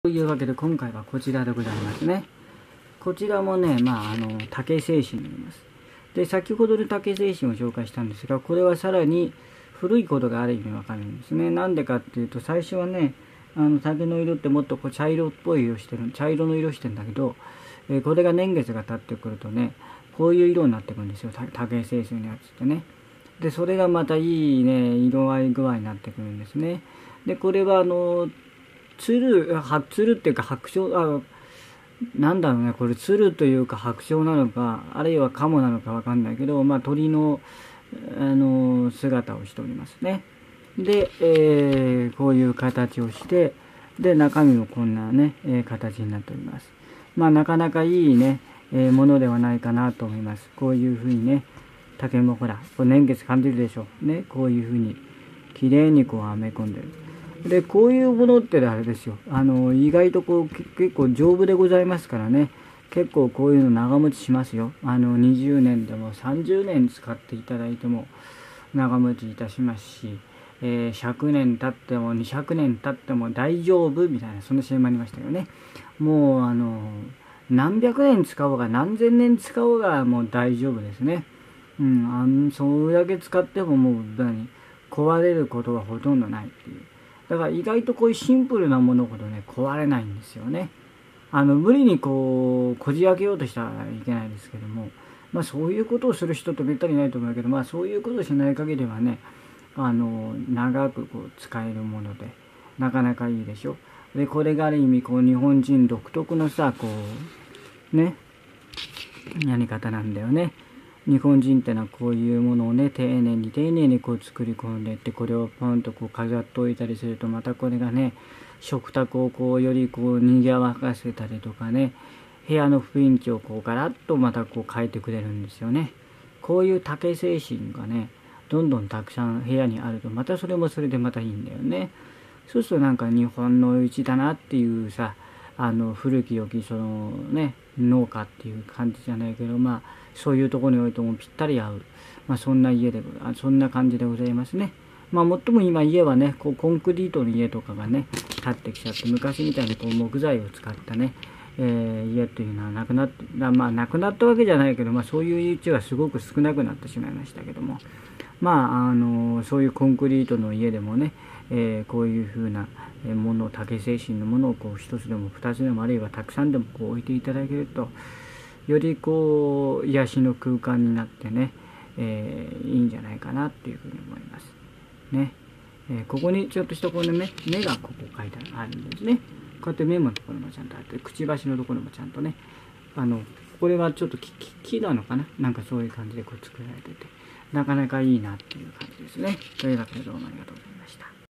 というわけで今回はこちらでございますね。こちらもね、竹製紙になります。で、先ほどで竹製紙を紹介したんですが、これはさらに古いことがある意味わかるんですね。なんでかっていうと、最初はね、竹の色ってもっとこう茶色っぽい色してる、茶色の色してるんだけど、これが年月が経ってくるとね、こういう色になってくるんですよ、竹製紙のやつってね。で、それがまたいいね、色合い具合になってくるんですね。で、これは鶴っていうか白鳥、なんだろうね、これ鶴というか白鳥なのか、あるいは鴨なのかわかんないけど、鳥の、姿をしておりますね。で、こういう形をして、で、中身もこんなね、形になっております。なかなかいいね、ものではないかなと思います。こういうふうにね、竹もほら、これ年月感じるでしょ。ね、こういうふうに、綺麗にこうはめ込んでる。で、こういうものってあれですよ。意外とこう、結構丈夫でございますからね。結構こういうの長持ちしますよ。20年でも30年使っていただいても長持ちいたしますし、100年経っても200年経っても大丈夫みたいな、そんな CM ありましたよね。もう何百年使おうが何千年使おうがもう大丈夫ですね。それだけ使ってももう壊れることはほとんどないっていう。だから意外とこういうシンプルなものほどね、壊れないんですよね。無理にこじ開けようとしたらいけないですけども、そういうことをする人ってめったにいないと思うけど、そういうことをしない限りはね、長くこう使えるもので、なかなかいいでしょ。で、これがある意味こう日本人独特のさ、こう、ね、やり方なんだよね。日本人ってのはこういうものをね、丁寧にこう作り込んでいって、これをポンとこう飾っておいたりすると、またこれがね、食卓をこうよりこう賑わかせたりとかね、部屋の雰囲気をこうガラッとまたこう変えてくれるんですよね。こういう竹製品がね、どんどんたくさん部屋にあると、またそれもそれでまたいいんだよね。そうするとなんか日本のうちだなっていうさ、古き良きそのね、農家っていう感じじゃないけど、そういうところにおいてもぴったり合う、そんな家で、そんな感じでございますね。もっとも今家はね、こうコンクリートの家とかがね、建ってきちゃって、昔みたいにこう木材を使ったね、家っていうのはなくなって、なくなったわけじゃないけど、そういう家はすごく少なくなってしまいましたけども、そういうコンクリートの家でもね、こういうふうなもの、竹製品のものをこう一つでも二つでもあるいはたくさんでもこう置いていただけると、よりこう癒しの空間になってね、いいんじゃないかなっていうふうに思いますね。ここにちょっとしたこの目がここ書いてあるんですね。こうやって目のところもちゃんとあって、くちばしのところもちゃんとね、これはちょっと木なのかな、なんかそういう感じでこう作られてて、なかなかいいなっていう感じですね。というわけでどうもありがとうございました。